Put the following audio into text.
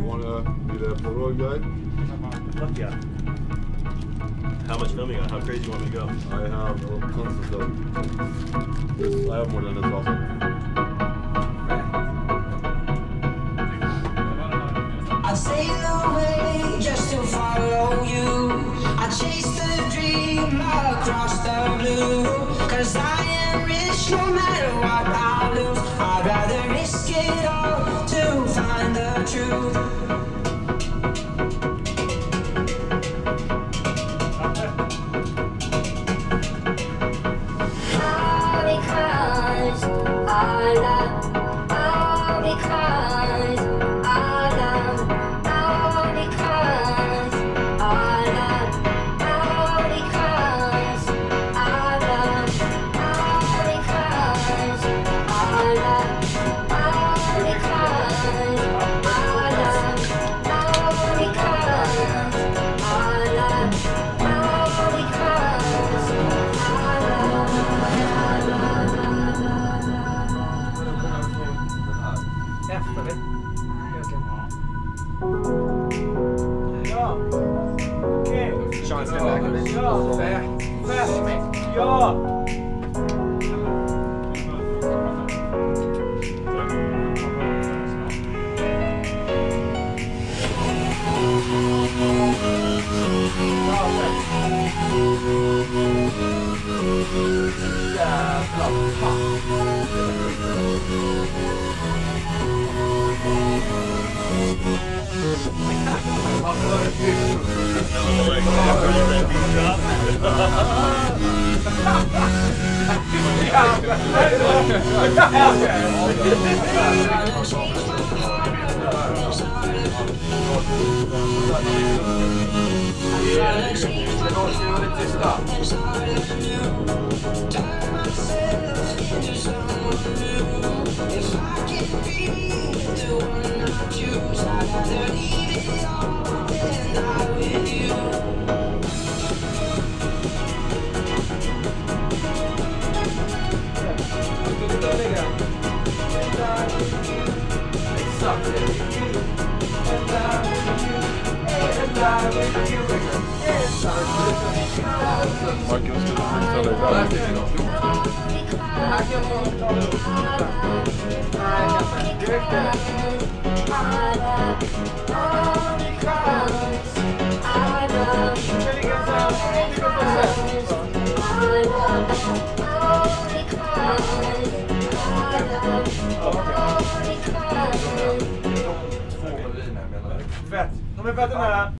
want to be that Polaroid guy? Fuck yeah. How much filming? How crazy you want me to go? I have tons of stuff. I have more than this also. I sail away just to follow you. I chase the dream across the blue. Cause I am rich no matter what I lose. I'd rather risk it all to find the truth. Sean, stand back a bit. Ja! Ja! Fett. De är fett nära.